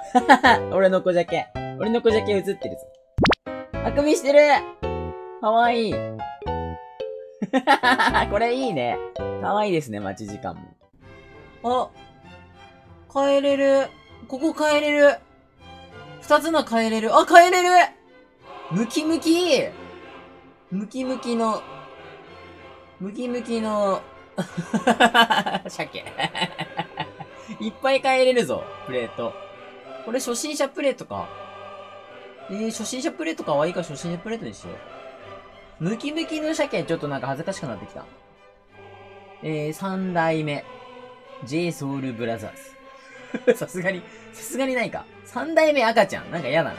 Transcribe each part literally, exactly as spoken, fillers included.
俺の小ジャケ。俺の小ジャケ映ってるぞ。あくびしてる。かわいい。これいいね。かわいいですね、待ち時間も。あ、帰れる。ここ帰れる。二つの帰れる。あ、帰れる。ムキムキ。ムキムキの、ムキムキの、鮭。いっぱい帰れるぞ、プレート。これ初心者プレートか。えー、初心者プレートかわいいから初心者プレートにしよう。ムキムキの鮭ちょっとなんか恥ずかしくなってきた。えー、三代目。J ソウルブラザーズ。さすがに、さすがにないか。三代目赤ちゃん。なんか嫌だな。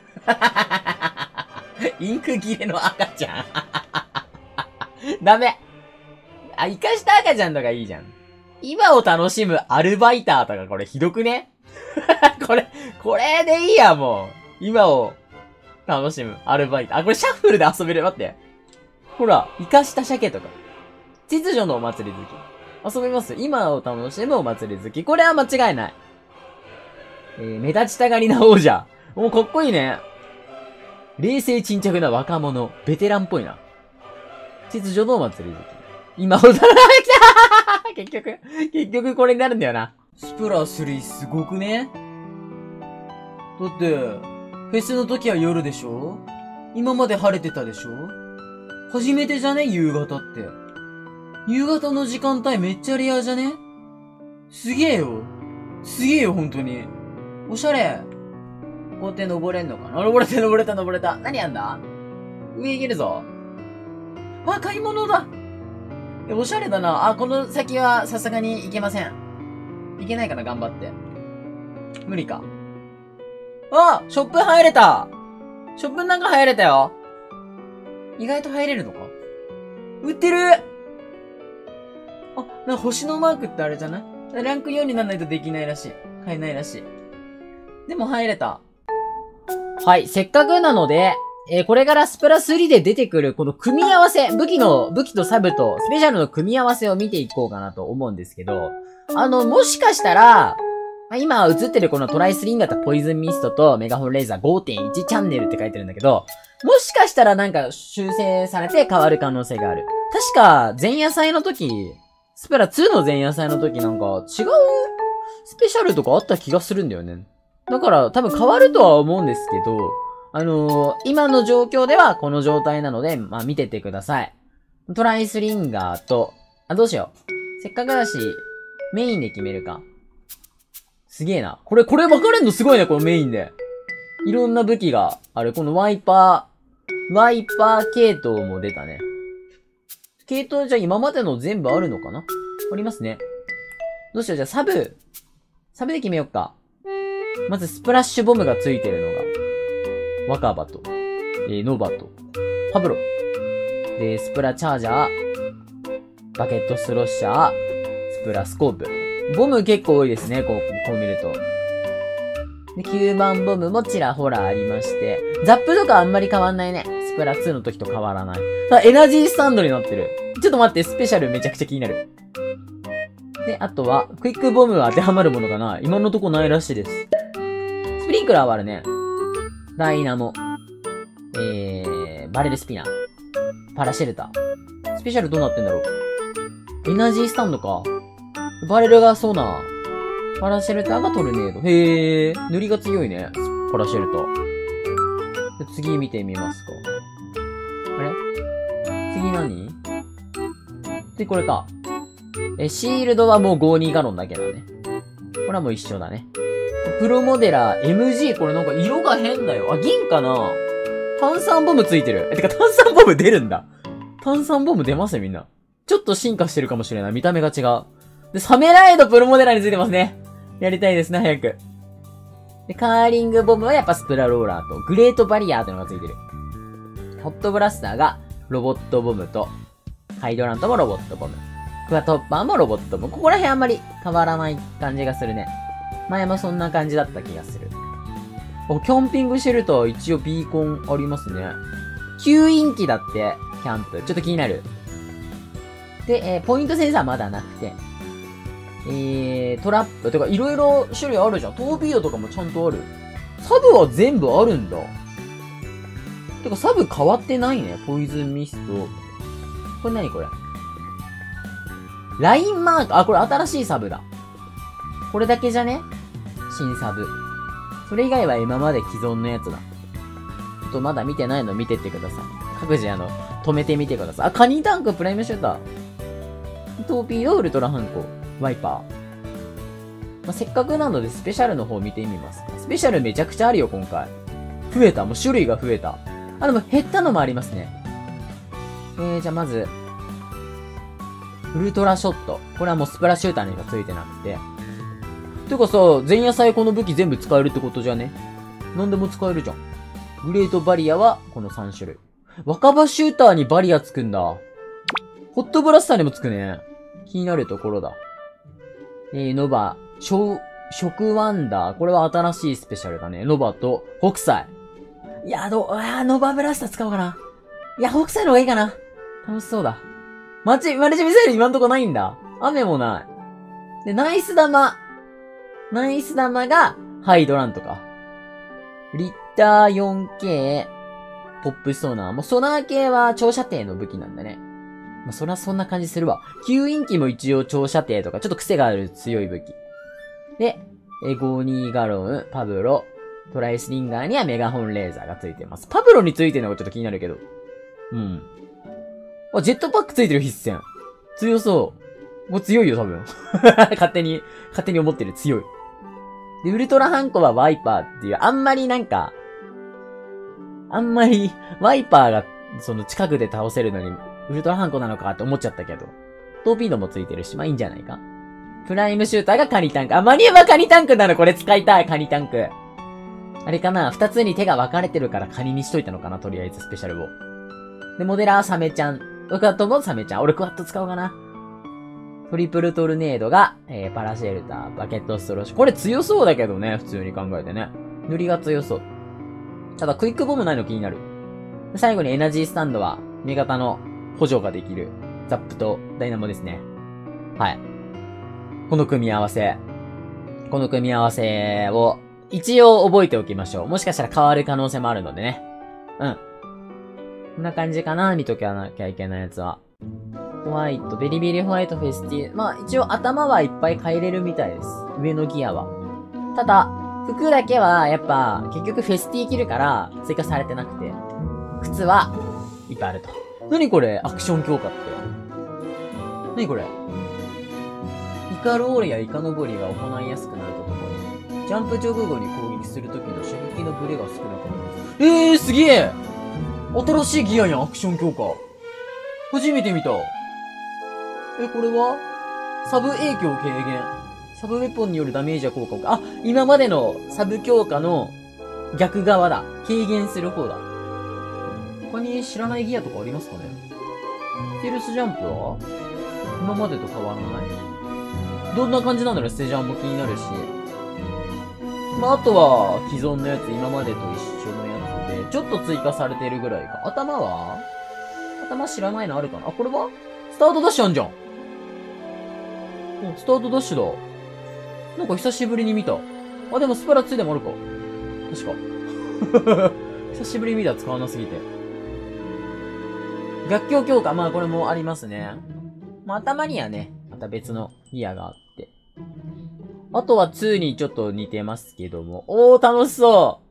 インク切れの赤ちゃん。ダメ。あ、生かした赤ちゃんとかいいじゃん。今を楽しむアルバイターとかこれひどくねこれ、これでいいや、もう。今を楽しむアルバイター。あ、これシャッフルで遊べる。待って。ほら、生かした鮭とか。秩序のお祭り好き。遊べます。今を楽しむお祭り好き。これは間違いない。えー、目立ちたがりな王者。もうかっこいいね。冷静沈着な若者。ベテランっぽいな。秩序のお祭り好き。今を楽しむ。結局、結局これになるんだよな。スプラスリーすごくね？だって、フェスの時は夜でしょ？今まで晴れてたでしょ？初めてじゃね？夕方って。夕方の時間帯めっちゃレアじゃね？すげえよ。すげえよ、ほんとに。おしゃれ。こうやって登れんのかな？登れた、登れた、登れた。何やんだ？上行けるぞ。あ、買い物だ。おしゃれだな。あ、この先はさすがに行けません。行けないかな、頑張って。無理か。あ、ショップ入れた。ショップの中入れたよ。意外と入れるのか？売ってる。あ、なんか星のマークってあれじゃない？ランクよんにならないとできないらしい。買えないらしい。でも入れた。はい、せっかくなので、えー、これからスプラスリーで出てくるこの組み合わせ、武器の、武器とサブとスペシャルの組み合わせを見ていこうかなと思うんですけど、あの、もしかしたら、今映ってるこのトライスリンガーとポイズンミストとメガホンレーザー ごてんいち チャンネルって書いてるんだけど、もしかしたらなんか修正されて変わる可能性がある。確か前夜祭の時、スプラツーの前夜祭の時なんか違うスペシャルとかあった気がするんだよね。だから多分変わるとは思うんですけど、あのー、今の状況ではこの状態なので、まあ、見ててください。トライスリンガーと、あ、どうしよう。せっかくだし、メインで決めるか。すげえな。これ、これ分かれんのすごいね、このメインで。いろんな武器がある。このワイパー、ワイパー系統も出たね。系統じゃ今までの全部あるのかな？ありますね。どうしよう、じゃあサブ、サブで決めよっか。まずスプラッシュボムがついてるのが、若葉と、えー、ノバと、パブロ。で、スプラチャージャー、バケットスロッシャー、スプラスコープ。ボム結構多いですね、こう、こう見ると。で、きゅうばんボムもちらほらありまして、ザップとかあんまり変わんないね。スプラツーの時と変わらない。ただ、エナジースタンドになってる。ちょっと待って、スペシャルめちゃくちゃ気になる。で、あとは、クイックボムは当てはまるものがない。今のとこないらしいです。スプリンクラーはあるね。ダイナモ。えー、バレルスピナー。パラシェルター。スペシャルどうなってんだろう。エナジースタンドか。バレルがソナー。パラシェルターがトルネード。へー。塗りが強いね。パラシェルター。次見てみますか。あれ次何で、これか。え、シールドはもうごじゅうにガロンだけだね。これはもう一緒だね。プロモデラー エムジー これなんか色が変だよ。あ、銀かな？炭酸ボムついてる。え、てか炭酸ボム出るんだ。炭酸ボム出ますね、みんな。ちょっと進化してるかもしれない。見た目が違う。で、サメライドプロモデラーについてますね。やりたいですね、早く。で、カーリングボムはやっぱスプラローラーと、グレートバリアーというのがついてる。ホットブラスターがロボットボムと、ハイドラントもロボットボム。クワトッパーもロボットボム。ここら辺あんまり変わらない感じがするね。前もそんな感じだった気がする。お、キャンピングシェルター一応ビーコンありますね。吸引機だって、キャンプ。ちょっと気になる。で、えー、ポイントセンサーまだなくて。 えー、トラップ。てか、いろいろ種類あるじゃん。トービードとかもちゃんとある。サブは全部あるんだ。てか、サブ変わってないね。ポイズンミスト。これ何これ？ラインマーク。あ、これ新しいサブだ。これだけじゃね？新サブ。それ以外は今まで既存のやつだ。ちょっとまだ見てないの見てってください。各自あの、止めてみてください。あ、カニタンクプライムシューター。トーピードウルトラハンコ。ワイパー。まあ、せっかくなのでスペシャルの方見てみます。スペシャルめちゃくちゃあるよ、今回。増えた。もう種類が増えた。あ、でも減ったのもありますね。えー、じゃあまず、ウルトラショット。これはもうスプラシューターにしかついてなくて。てかさ、前夜祭この武器全部使えるってことじゃね？何でも使えるじゃん。グレートバリアはこのさん種類。若葉シューターにバリアつくんだ。ホットブラスターにもつくね。気になるところだ。えー、ノバ、ショウ、食ワンダー。これは新しいスペシャルだね。ノバと北斎。いや、どう、あー、ノバブラスター使おうかな。いや、北斎の方がいいかな。楽しそうだ。マチ、マルチミサイル今んとこないんだ。雨もない。で、ナイス玉。ナイス玉が、ハイドランとか。リッター よんケー、ポップソナー。もうソナー系は長射程の武器なんだね。まあ、そらそんな感じするわ。吸引機も一応長射程とか、ちょっと癖がある強い武器。で、エゴニーガロン、パブロ、トライスリンガーにはメガホンレーザーがついてます。パブロについてるのがちょっと気になるけど。うん。あ、ジェットパックついてる必戦。強そう。もう強いよ、多分。勝手に、勝手に思ってる。強い。で、ウルトラハンコはワイパーっていう、あんまりなんか、あんまり、ワイパーが、その近くで倒せるのに、ウルトラハンコなのかって思っちゃったけど。トーピードもついてるし、まあいいんじゃないか。プライムシューターがカニタンク。あ、マニューはカニタンクなの。これ使いたい、カニタンク。あれかな、二つに手が分かれてるからカニにしといたのかな、とりあえずスペシャルを。で、モデラーサメちゃん。クワットもサメちゃん。俺クワット使おうかな。トリプルトルネードが、えー、パラシェルター、バケットストローシュ。これ強そうだけどね、普通に考えてね。塗りが強そう。ただ、クイックボムないの気になる。最後にエナジースタンドは、味方の補助ができる、ザップとダイナモですね。はい。この組み合わせ。この組み合わせを、一応覚えておきましょう。もしかしたら変わる可能性もあるのでね。うん。こんな感じかな、見ときゃなきゃいけないやつは。ホワイト、ベリベリホワイトフェスティ、まあ一応頭はいっぱい変えれるみたいです。上のギアは。ただ、服だけはやっぱ結局フェスティ着るから追加されてなくて、靴はいっぱいあると。なにこれアクション強化って。なにこれイカロールやイカ登りが行いやすくなるとともに、ジャンプ直後に攻撃するときの射撃のブレが少なくなります。えー、すげえ新しいギアやん、アクション強化。初めて見た。え、これはサブ影響軽減。サブウェポンによるダメージや効果を、あ、今までのサブ強化の逆側だ。軽減する方だ。他に知らないギアとかありますかね？ステルスジャンプは今までと変わらない。どんな感じなんだろう、ステジャンも気になるし。まあ、あとは、既存のやつ、今までと一緒のやつで、ちょっと追加されてるぐらいか。頭は頭知らないのあるかなあ、これはスタートダッシュあんじゃん。お、スタートダッシュだ。なんか久しぶりに見た。あ、でもスプラツーでもあるか。確か。久しぶりに見た、使わなすぎて。逆境強化、まあこれもありますね。まあ頭にはね、また別のギアがあって。あとはツーにちょっと似てますけども。おー、楽しそ